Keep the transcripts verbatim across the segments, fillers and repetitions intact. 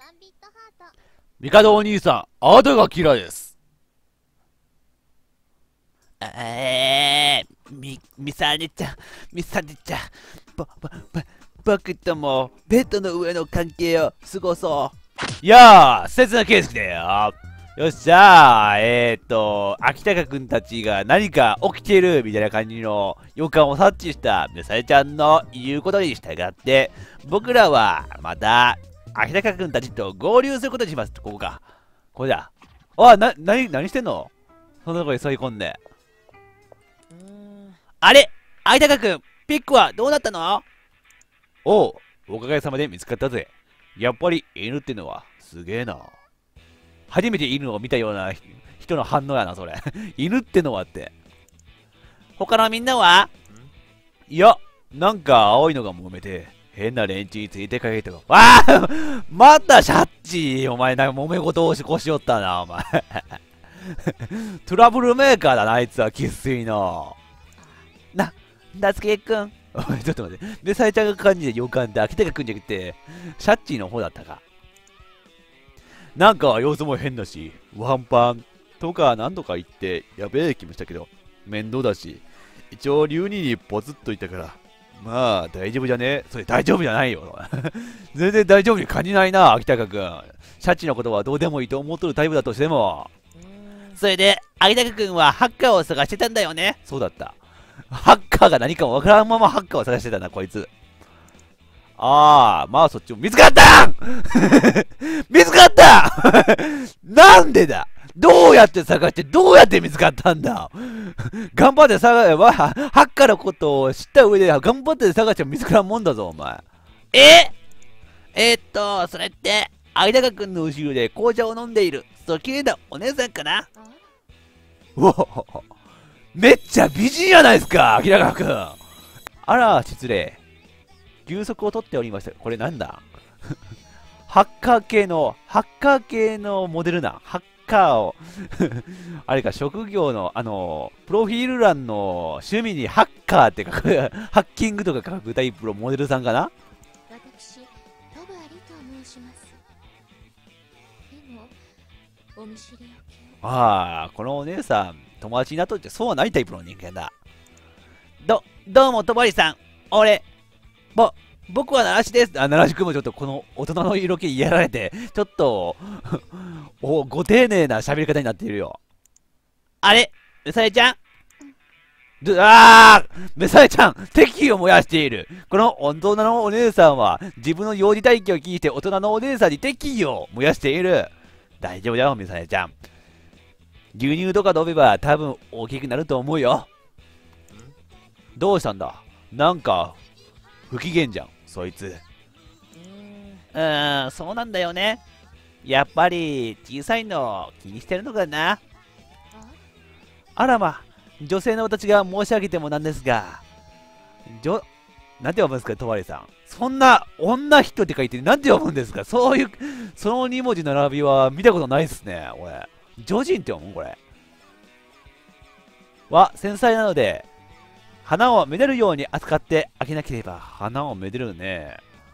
ミカドお兄さん、あなたがキラです。 えー、み、みさねちゃん、みさねちゃん、ぼ、ぼ、ぼ、僕ともベッドの上の関係を過ごそう。いやー、切な圭介だよ。よっしゃー、えーっと、秋高くんたちが何か起きてるみたいな感じの予感を察知したミサエちゃんの言うことに従って、僕らはまた秋高くんたちと合流することにします。ここか。これだ。あ、な、なに、何してんの？そんなとこに誘い込んで。 あれ秋高くん、ピックはどうなったの？ おう、おかげさまで見つかったぜ。やっぱり犬ってのはすげえな。初めて犬を見たような人の反応やな、それ。犬ってのはって。 他のみんなは？ いや、なんか青いのが揉めて、変な連中についてかけてわあまたシャッチーお前なんか揉め事をしこしよったな、お前。トラブルメーカーだな、あいつは、生粋の。 な、ダツケくん。 おい、ちょっと待って。で、サイちゃんが感じで予感で、秋高くんじゃなくて、シャッチーの方だったか。なんか様子も変だし、ワンパンとか何とか言ってやべえ気もしたけど、面倒だし、一応竜二にポツッといたから、まあ大丈夫じゃね？それ大丈夫じゃないよ。全然大丈夫に感じないな、秋高くん。シャチのことはどうでもいいと思っとるタイプだとしても。 それで、秋高くんはハッカーを探してたんだよね。 そうだった。ハッカーが何かもわからんままハッカーを探してたな、こいつ。ああ、まあそっちも見つかった見つかったなんでだどうやって探してどうやって見つかったんだ頑張って探せば、ハッカーのことを知った上で頑張って探しても見つからんもんだぞ、お前。 ええー、っと、それって、有高くんの後ろで紅茶を飲んでいる、そう綺麗なお姉さんかな？ うおめっちゃ美人やないですか、明高くん。あら、失礼。休息を取っておりました。これなんだハッカー系の、ハッカー系のモデルな。ハッカーをあれか、職業の、あの、プロフィール欄の趣味にハッカーって書く、ハッキングとか書くタイプのモデルさんかな？ 私、トバリと申します。でも、お見知りおきを。 ああ、このお姉さん、友達になっとってそうはないタイプの人間だ。 ど、どうも、とばりさん。俺、ぼ、僕は奈良市です。 あ、奈良市君もちょっとこの大人の色気やられて、ちょっとお、ご丁寧な喋り方になっているよ。 あれうさえちゃんあーメサエちゃん、敵意を燃やしている。この大人のお姉さんは、自分の幼児体験を聞いて大人のお姉さんに敵意を燃やしている。大丈夫だよ、メサエちゃん。牛乳とか飲めば多分大きくなると思うよ。どうしたんだ？なんか、不機嫌じゃん、そいつ。 うーん、そうなんだよね。やっぱり、小さいの気にしてるのかな。 あらま、女性の私が申し上げてもなんですが、じょ、なんて呼ぶんですか、とわりさん。そんな、女人って書いて、なんて呼ぶんですか？そういう、そのに文字並びは見たことないっすね、俺。女人って読むこれ。は、繊細なので、花をめでるように扱ってあげなければ、花をめでるね。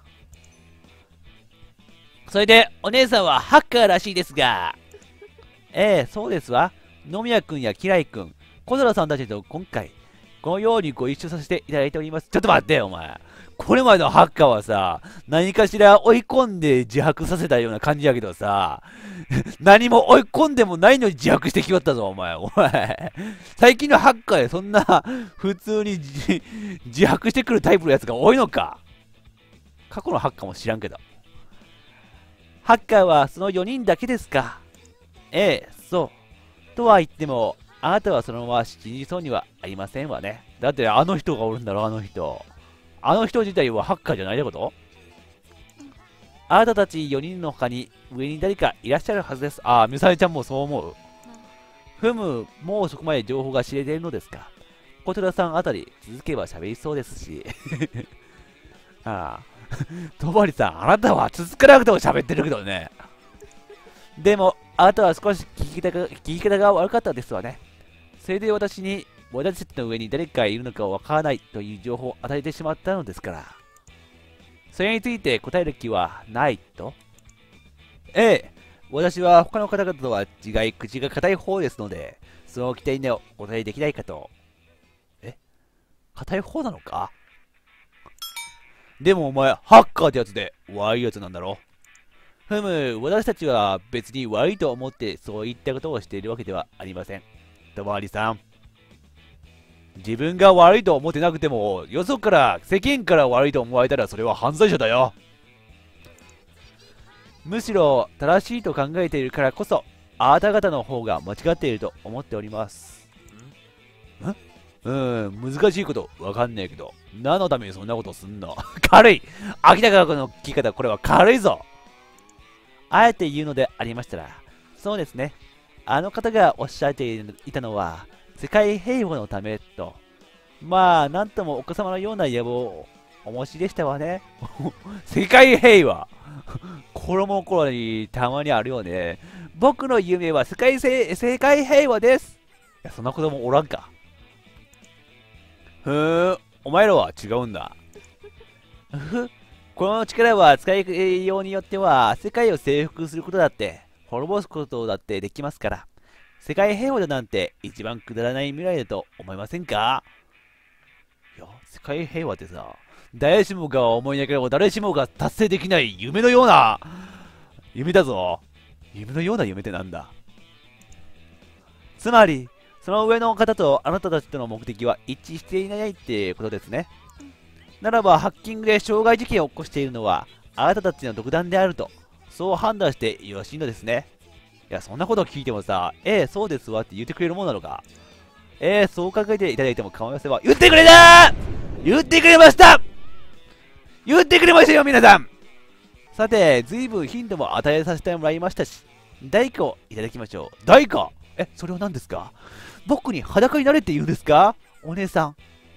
それで、お姉さんはハッカーらしいですが。 ええ、そうですわ。野宮くんやキライくん、小空さんたちと今回、このようにご一緒させていただいております。ちょっと待ってよ、お前。これまでのハッカーはさ、何かしら追い込んで自白させたような感じやけどさ、何も追い込んでもないのに自白してきよったぞ、お前。お前。最近のハッカーでそんな、普通に自白してくるタイプのやつが多いのか？過去のハッカーも知らんけど。ハッカーはそのよにんだけですか？ええ、そう。とは言っても、あなたはそのまま死にそうにはありませんわね。だってあの人がおるんだろ、あの人。あの人自体はハッカーじゃないってこと？あなたたちよにんの他に上に誰かいらっしゃるはずです。ああ、ミサイちゃんもそう思う。ふむ、もうそこまで情報が知れているのですか。こちらさんあたり続けば喋りそうですし。ああ、とばりさん、あなたは続かなくても喋ってるけどね。でも、あなたは少し聞き方が、聞き方が悪かったですわね。それで私に、私たちの上に誰かいるのかわからないという情報を与えてしまったのですから。それについて答える気はないと？ ええ、私は他の方々とは違い口が硬い方ですので、その期待にお答えできないかと。え、硬い方なのか？でもお前、ハッカーってやつで悪いやつなんだろ？ふむ、私たちは別に悪いと思ってそういったことをしているわけではありません。とまわりさん。自分が悪いと思ってなくても、よそから、世間から悪いと思われたらそれは犯罪者だよ。むしろ正しいと考えているからこそ、あなた方の方が間違っていると思っております。ん？うん、難しいことわかんねえけど、何のためにそんなことすんの？軽い！秋田川君の聞き方、これは軽いぞ！あえて言うのでありましたら、そうですね。あの方がおっしゃっていたのは、世界平和のためと、まあ、なんともお子様のような野望をお持ちでしたわね。世界平和子供の頃にたまにあるよね。僕の夢は世界せ世界平和です。いや、そんな子供おらんか。ふーん、お前らは違うんだ。ふこの力は使いようによっては、世界を征服することだって、滅ぼすことだってできますから。世界平和だなんて一番くだらない未来だと思いませんか？いや、世界平和ってさ、誰しもが思いながらも誰しもが達成できない夢のような夢だぞ。夢のような夢ってなんだ？つまり、その上の方とあなたたちとの目的は一致していないってことですね。ならば、ハッキングで傷害事件を起こしているのは、あなたたちの独断であると、そう判断してよろしいのですね。いや、そんなことを聞いてもさ、ええ、そうですわって言ってくれるもんなのか。ええ、そう考えていただいても構いませんわ。言ってくれたー！言ってくれました！言ってくれましたよ、皆さん！さて、ずいぶんヒントも与えさせてもらいましたし、代価をいただきましょう。代価？え、それは何ですか？僕に裸になれって言うんですか？お姉さん。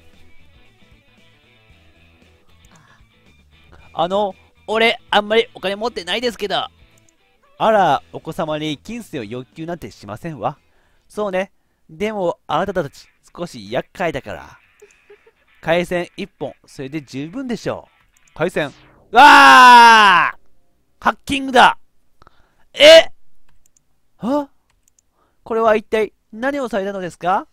あの、 俺、あんまりお金持ってないですけど。 あら、お子様に金銭を要求なんてしませんわ。そうね。でも、あなたたち、少し厄介だから。回線一本、それで十分でしょう。回線。うわー！ハッキングだ！え？は？これは一体何をされたのですか？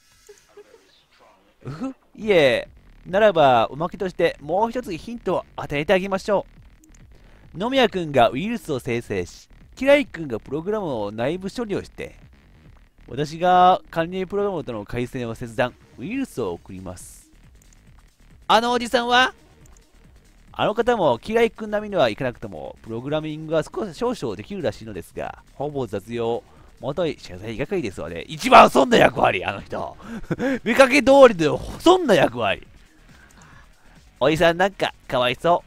うふ、いえ、ならば、おまけとしてもう一つヒントを与えてあげましょう。野宮くんがウイルスを生成し、キライくんがプログラムを内部処理をして、私が管理プログラムとの回線を切断、ウイルスを送ります。 あのおじさんは？ あの方もキライくん並みにはいかなくとも、プログラミングが少し少々できるらしいのですが、ほぼ雑用、もとい謝罪係ですわね。一番そんな役割、あの人。見かけ通りでそんな役割。おじさんなんかかわいそう。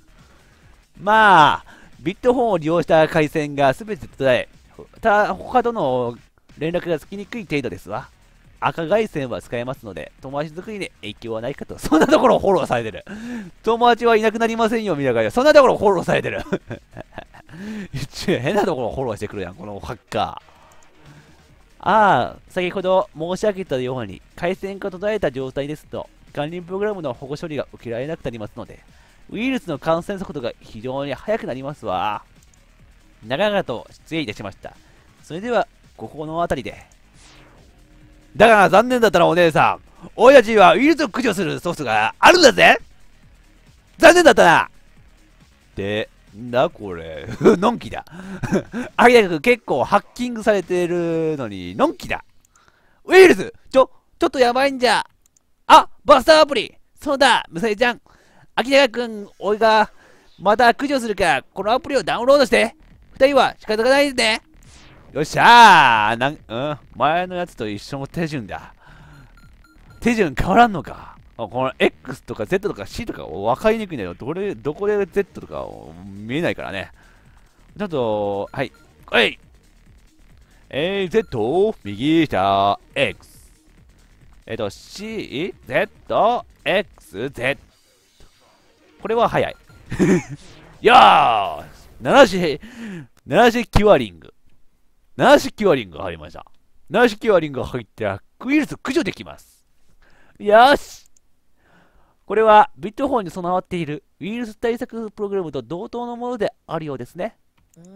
まあ、ビットフォンを利用した回線が全て途絶え、た他との連絡がつきにくい程度ですわ。赤外線は使えますので、友達作りに影響はないかと。そんなところをフォローされてる。友達はいなくなりませんよ、みたいな。そんなところをフォローされてる。一応変なところをフォローしてくるやん、このハッカー。ああ、先ほど申し上げたように、回線が途絶えた状態ですと、管理プログラムの保護処理が受けられなくなりますので、ウイルスの感染速度が非常に速くなりますわ。長々と失礼いたしました。それでは、ここの辺りで。だから残念だったらお姉さん、俺たちはウイルスを駆除するソフトがあるんだぜ！残念だったな！で、んだこれ。のんきだ。あげなく結構ハッキングされてるのに、のんきだ。ウイルスちょ、ちょっとやばいんじゃ。あ、バスターアプリそうだ、むさえちゃん。秋永くん、俺がまた駆除するから、このアプリをダウンロードして。二人は仕方がないですね。よっしゃーなん、うん、前のやつと一緒の手順だ。手順変わらんのか。この X とか Z とか C とか分かりにくいんだよ。どれ、どこで Z とか見えないからね。ちょっと、はい。はい。えー、Z、右下、X。えっと、C、Z、X、Z。これは早い。よーし !なな し、ななしキュアリング。ななしキュアリングが入りました。ななしキュアリングが入ってら、ウイルス駆除できます。よしこれはビットフォンに備わっているウイルス対策プログラムと同等のものであるようですね。 うーん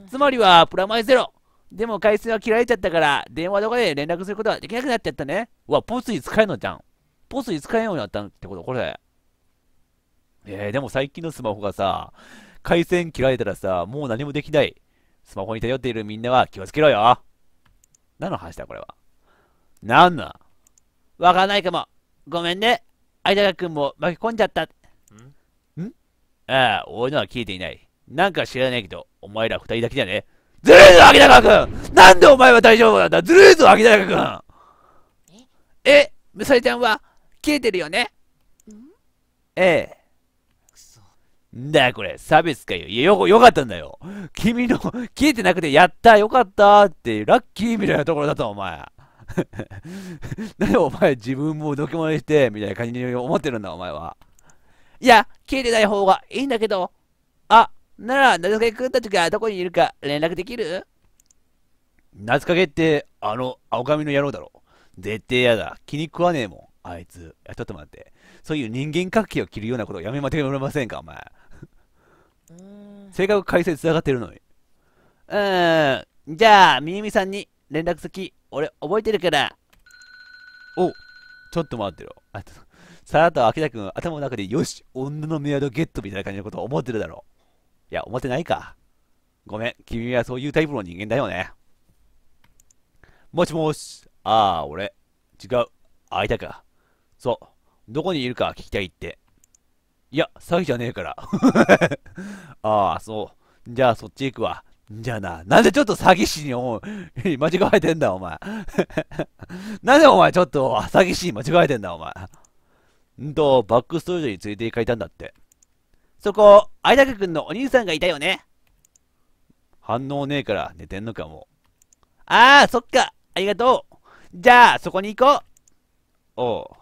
つまりはプラマイゼロ。でも回線は切られちゃったから電話とかで連絡することはできなくなっちゃったね。うわ、ポスに使えんのじゃん。ポスに使えんようになったってことこれ。えー、でも最近のスマホがさ、回線切られたらさ、もう何もできない。スマホに頼っているみんなは気をつけろよ。何の話だこれは。なんなんわかんないかも。ごめんね。間田くんも巻き込んじゃった。 んんああ、俺のは聞いていない。なんか知らないけど、お前ら二人だけじゃね。ずるいぞ、秋高くんなんでお前は大丈夫なんだずるいぞ、秋高くんえ、むさりちゃんは切れてるよね。 ええ。んだこれ、差別かよ。いや、よ、よかったんだよ。君の、切れてなくて、やった、よかったって、ラッキーみたいなところだと、お前。なんでお前自分もドキモネして、みたいな感じに思ってるんだ、お前は。 いや、切れてない方がいいんだけど。あ、なら、なずかけくんたちがどこにいるか連絡できる？ 夏影って、あの、青髪の野郎だろ。絶対やだ。気に食わねえもん、あいつ。いや、ちょっと待って。そういう人間関係を切るようなことをやめまてもらえませんか、お前。性格解説つながってるのに。 うーん。じゃあ、みゆみさんに連絡先、俺覚えてるから。 お、ちょっと待ってろ。あと、さらっと秋田君頭の中でよし、女のメアドゲットみたいな感じのことを思ってるだろう。いや、思ってないか。ごめん、君はそういうタイプの人間だよね。もしもし。ああ、俺。違う。あいたか。そう。どこにいるか聞きたいって。いや、詐欺じゃねえから。ああ、そう。じゃあそっち行くわ。じゃあな、なんでちょっと詐欺師にお間違えてんだ、お前。なんでお前ちょっと詐欺師に間違えてんだ、お前。んと、バックストリートに連れて行かれたんだって。 そこ、相高くんのお兄さんがいたよね。 反応ねえから寝てんのかも。 ああ、そっか。ありがとう。じゃあ、そこに行こう。おう。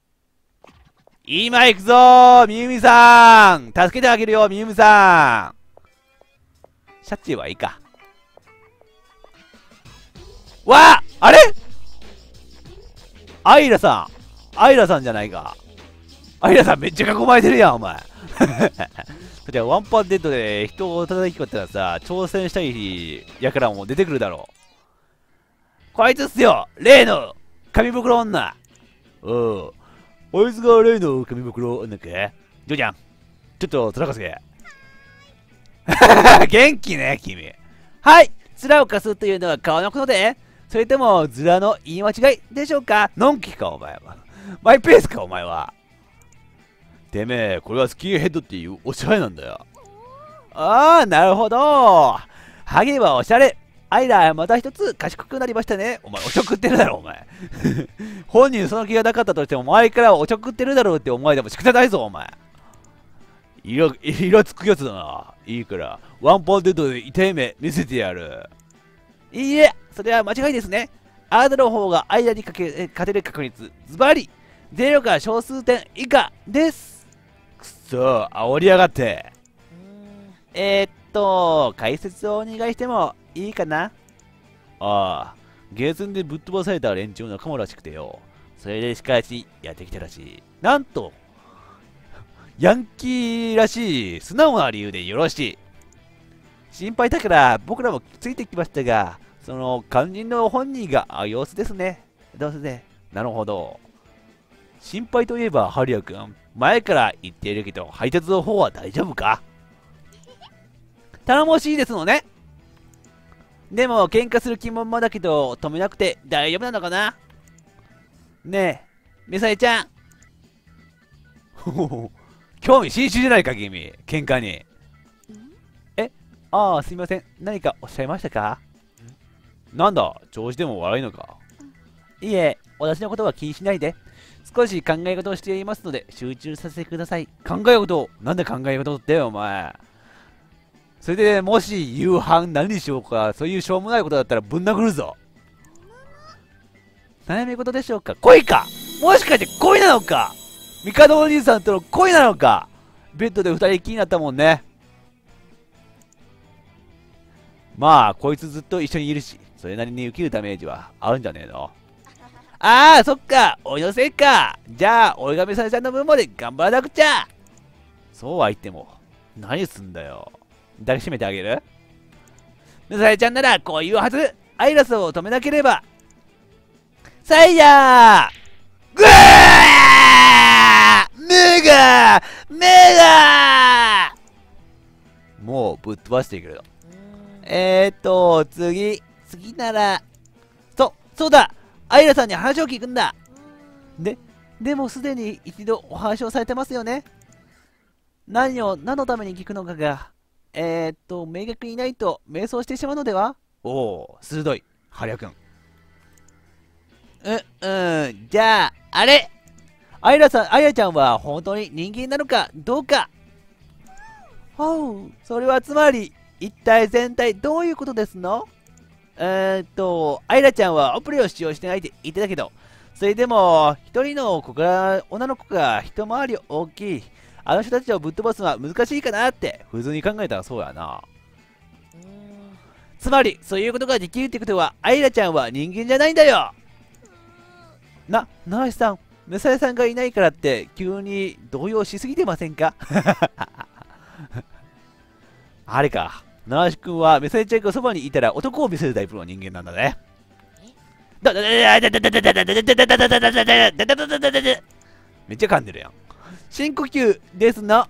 今行くぞーみゆみさん助けてあげるよみゆみさんシャチはいいか。わああれアイラさんアイラさんじゃないか。アイラさんめっちゃ囲まれてるやん、お前。じゃあ、ワンパンデッドで人を叩き込ったらさ、挑戦したいやからも出てくるだろう。こいつっすよ例の紙袋女。うん。こいつが例の紙袋女か。ジョジャン、ちょっと面かせ。元気ね、君。 はい、面を貸すというのは顔のことで、それともズラの言い間違いでしょうか？ のんきか、お前は。マイペースか、お前は。てめえ、これはスキンヘッドっていうおしゃれなんだよ。 ああ、なるほど。ハゲはおしゃれ。アイラ、また一つ賢くなりましたね。 お前、おちょくってるだろ、お前。本人その気がなかったとしても、周りからおちょくってるだろうって思いでも仕方ないぞ、お前。色、色つくやつだな。いいから、ワンポンデッドで痛い目見せてやる。 いいえ、それは間違いですね。あなたの方がアイラにかけ勝てる確率、ズバリ、ゼロか小数点以下です。 くそ、煽りやがって。 えー、っと、解説をお願いしてもいいかな？ ああ、ゲーセンでぶっ飛ばされた連中の仲間らしくてよ。それでしかしやってきたらしい。なんと、ヤンキーらしい素直な理由でよろしい。心配だから僕らもついてきましたが、その肝心の本人があ様子ですね。どうせね。なるほど。心配といえばハリア君、前から言っているけど配達の方は大丈夫か？ 頼もしいですのね。でも喧嘩する気もまだけど止めなくて大丈夫なのかな？ねえ、ミサエちゃん。 興味津々じゃないか君、喧嘩に。え、ああ、すみません。何かおっしゃいましたか？なんだ、調子でも悪いのか？ いえ、私のことは気にしないで。少し考え事をしていますので集中させてください。 考え事？なんで考え事ってよ、お前。それでもし夕飯何にしようか、そういうしょうもないことだったらぶん殴るぞ。 悩み事でしょうか？恋か？もしかして恋なのか？ 帝お兄さんとの恋なのか？ベッドで二人きりになったもんね。まあ、こいつずっと一緒にいるし、それなりに受けるダメージはあるんじゃねえの？ ああ、そっか、俺のせいか。じゃあ、俺がミサエちゃんの分まで頑張らなくちゃ。 そうは言っても、何すんだよ。抱きしめてあげる？ ミサエちゃんならこういうはず。アイラスを止めなければ。サイヤーグーメガメガもうぶっ飛ばしていくけど。えーっと、次、次なら、そう、そうだアイラさんに話を聞くんだ。で、でもすでに一度お話をされてますよね。何を、何のために聞くのかが、えー、っと、明確にないと迷走してしまうのでは。おお、鋭い、ハリア君。う、うん、じゃあ、あれアイラさん、アイラちゃんは本当に人間なのかどうか。ほう、それはつまり、一体全体どういうことですの？えー、っと、アイラちゃんはアプリを使用してないって言ってたけど、それでも、一人の子が、女の子が一回り大きい、あの人たちをぶっ飛ばすのは難しいかなって、普通に考えたらそうやな。つまり、そういうことができるってことは、アイラちゃんは人間じゃないんだよ。な、ナーシさん、メサヤさんがいないからって、急に動揺しすぎてませんか？あれか。ナーシ君はメサヤちゃんがそばにいたら男を見せるタイプの人間なんだね。めっちゃ噛んでるやん。深呼吸ですの。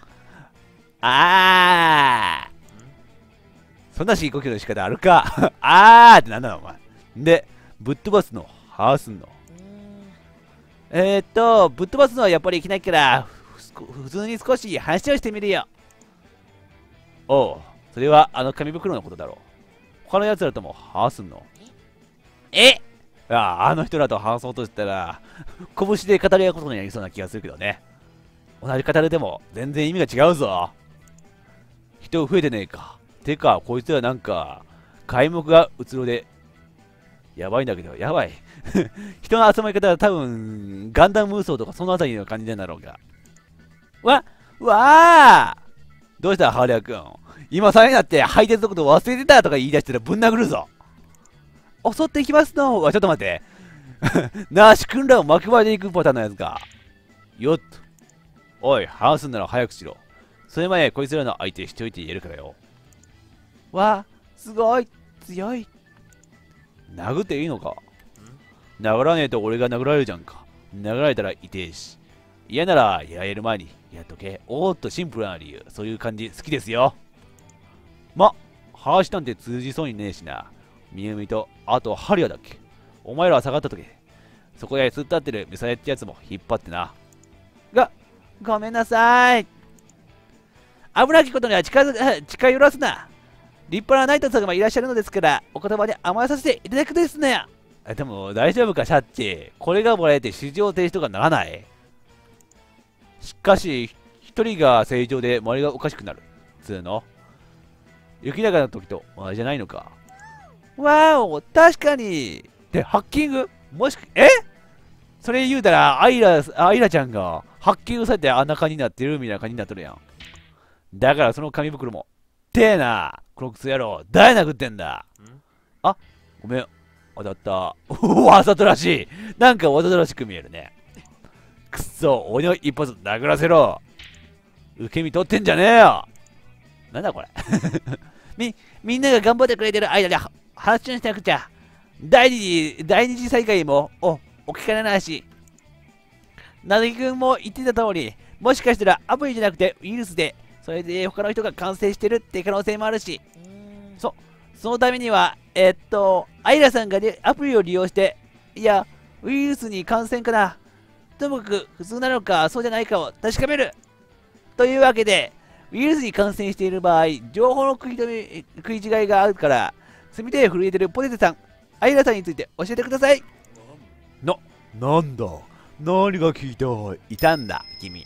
あー。そんな深呼吸の仕方あるか。あーってなんだお前。で、ぶっ飛ばすの、はーすんの。えーっと、ぶっ飛ばすのはやっぱりいけないから、普通に少し話をしてみるよ。おう、それはあの紙袋のことだろう。他の奴らとも話すんの？え？ああ、あの人らと話そうとしたら、拳で語り合うことになりそうな気がするけどね。同じ語りでも全然意味が違うぞ。人増えてねえか。てか、こいつらなんか、皆目がうつろで、やばいんだけど、やばい。人の集まり方は多分、ガンダム無双とかそのあたりの感じなんだろうが。わ、わあどうしたハーレア君。今さらになって配達のこと忘れてたとか言い出したらぶん殴るぞ。襲っていきますの。ちょっと待って。ナーシ君らを巻き込んでいくパターンのやつか。よっと。おい、話すんなら早くしろ。それまでこいつらの相手しといて言えるからよ。わあ、すごい、強い。殴っていいのか？殴らねえと俺が殴られるじゃんか。殴られたら痛えし。嫌ならやれる前にやっとけ。おーっとシンプルな理由。そういう感じ好きですよ。ま、話なんて通じそうにねえしな。みゆみと、あとハリアだっけ。お前らは下がったとけ。そこで突っ立ってるミサエってやつも引っ張ってな。が、ごめんなさい。危なきことには近づ近寄らすな。立派なナイト様がいらっしゃるのですから、お言葉に甘えさせていただくですね。でも大丈夫かシャッチ。これがもらえて市場停止とかならない。しかし、一人が正常で周りがおかしくなる。つうの雪高の時と同じじゃないのか。わお、確かに。で、ハッキングもしか、えそれ言うたら、アイラ、アイラちゃんがハッキングされてあんな感じになってるみたいな感じになってるやん。だからその紙袋も。てえな、このクソ野郎、誰殴ってんだ。あ、ごめん。当たった。わざとらしい。なんかわざとらしく見えるね。くっそ、俺の一発殴らせろ。受け身取ってんじゃねえよ。なんだこれ。み、みんなが頑張ってくれてる間で話しなくちゃ。第二次、第二次再開も、お、お聞かれないし。なずきくんも言ってた通り、もしかしたらアプリじゃなくてウイルスで、それで他の人が感染してるって可能性もあるし。そ、そのためには、えー、っと、アイラさんが、ね、アプリを利用して、いや、ウイルスに感染かな。ともかく普通なのかそうじゃないかを確かめる。というわけで、ウイルスに感染している場合、情報の食い止め食い違いがあるから、墨手震えてるポテトさん、アイラさんについて教えてください。な、なんだ何が聞いたいたんだ、君。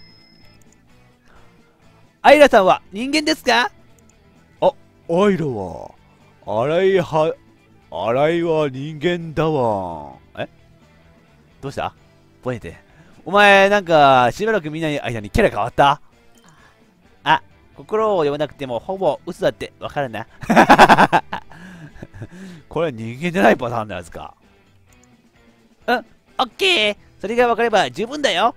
アイラさんは人間ですか？あ、アイラは、荒いは、荒いは人間だわ。えどうしたポテテ。お前、なんか、しばらく見ない間にキャラ変わった？あ、心を読まなくてもほぼ嘘だってわかるな。これは人間じゃないパターンのやつか。うん、オッケー。それが分かれば十分だよ。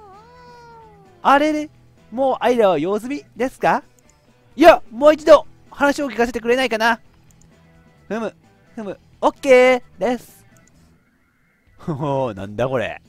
あれれ、もうアイラは用済みですか？いや、もう一度話を聞かせてくれないかな。ふむ、ふむ、オッケーです。ほほ、なんだこれ。